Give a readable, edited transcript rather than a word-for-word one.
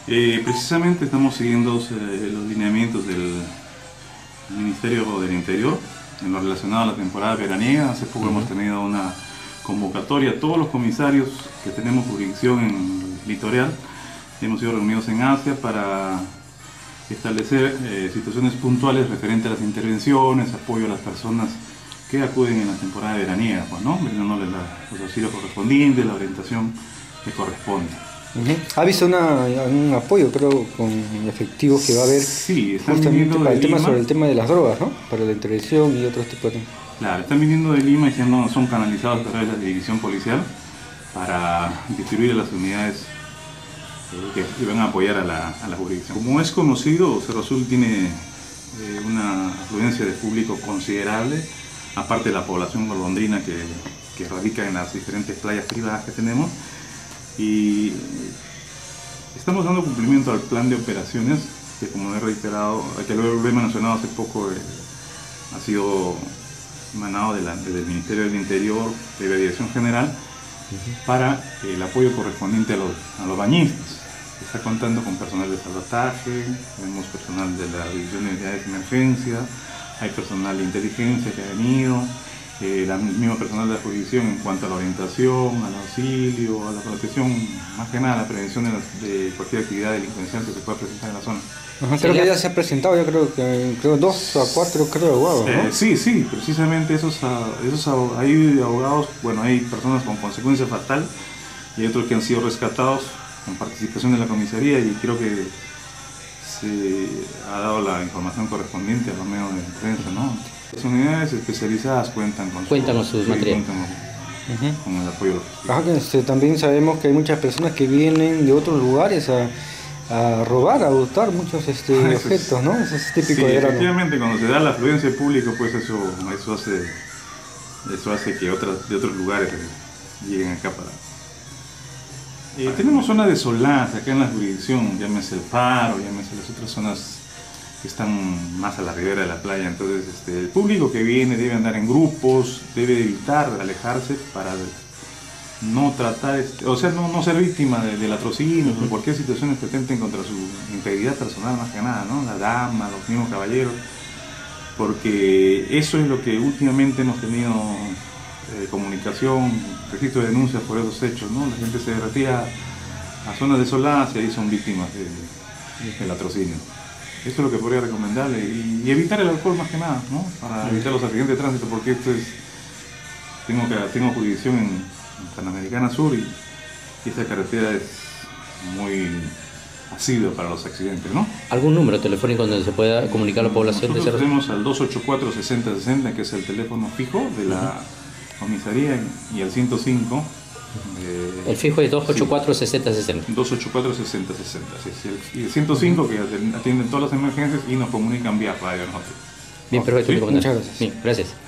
Precisamente estamos siguiendo los lineamientos del Ministerio del Interior en lo relacionado a la temporada veraniega. Hace poco hemos tenido una convocatoria a todos los comisarios que tenemos jurisdicción en el litoral. Hemos sido reunidos en Asia para establecer situaciones puntuales referentes a las intervenciones, apoyo a las personas que acuden en la temporada veraniega, pues, ¿no? Brindándoles los auxilios correspondientes, la orientación que corresponde. ¿Ha visto un apoyo, creo, con efectivos que va a haber? Sí, están justamente viniendo para de el tema Lima. sobre el tema de las drogas, ¿no? Para la intervención y otros tipos de temas. Claro, están viniendo de Lima y son canalizados a través de la división policial para distribuir a las unidades que van a apoyar a la jurisdicción. Como es conocido, Cerro Azul tiene una afluencia de público considerable, aparte de la población golondrina que radica en las diferentes playas privadas que tenemos, y estamos dando cumplimiento al plan de operaciones que, como he reiterado, que lo he mencionado hace poco, ha sido emanado desde el Ministerio del Interior, de la Dirección General, para el apoyo correspondiente a los bañistas. Está contando con personal de salvataje, tenemos personal de la División de Unidades de Emergencia, hay personal de inteligencia que ha venido, el mismo personal de la jurisdicción en cuanto a la orientación, al auxilio, a la protección, más que nada a la prevención de cualquier actividad delincuencial que se pueda presentar en la zona. Creo que ya se ha presentado, yo creo 2 a 4 abogados, ¿no? Sí, precisamente hay abogados, bueno, hay personas con consecuencia fatal y hay otros que han sido rescatados con participación de la comisaría, y creo que se ha dado la información correspondiente a los medios de prensa, ¿no? Las unidades especializadas cuentan con sus materiales. Con el apoyo. También sabemos que hay muchas personas que vienen de otros lugares a robar, a hurtar muchos objetos, ¿no? Eso es típico de Verano. Efectivamente, cuando se da la afluencia del público, pues eso hace que de otros lugares lleguen acá para... tenemos zonas de solaz acá en la jurisdicción, llámese el Faro, llámese las otras zonas que están más a la ribera de la playa. Entonces el público que viene debe andar en grupos, debe evitar alejarse para no tratar, no ser víctima de latrocinio o cualquier situación que atenten contra su integridad personal, más que nada, ¿no? La dama, los mismos caballeros, porque eso es lo que últimamente hemos tenido comunicación, registro de denuncias por esos hechos, ¿no? La gente se retira a zonas desoladas y ahí son víctimas del latrocinio. Eso es lo que podría recomendarle, y evitar el alcohol más que nada, ¿no? Para evitar los accidentes de tránsito, porque tengo jurisdicción en Panamericana Sur y esta carretera es muy asidua para los accidentes, ¿no? ¿Algún número telefónico donde se pueda comunicar a la población de Cerro Azul? Tenemos al 284-6060, que es el teléfono fijo de la comisaría, y al 105. El fijo es 284-6060. 284-6060, sí. Y el 105 que atienden todas las emergencias y nos comunican vía radio a nosotros. Bien, perfecto. Muchas gracias. Bien, gracias.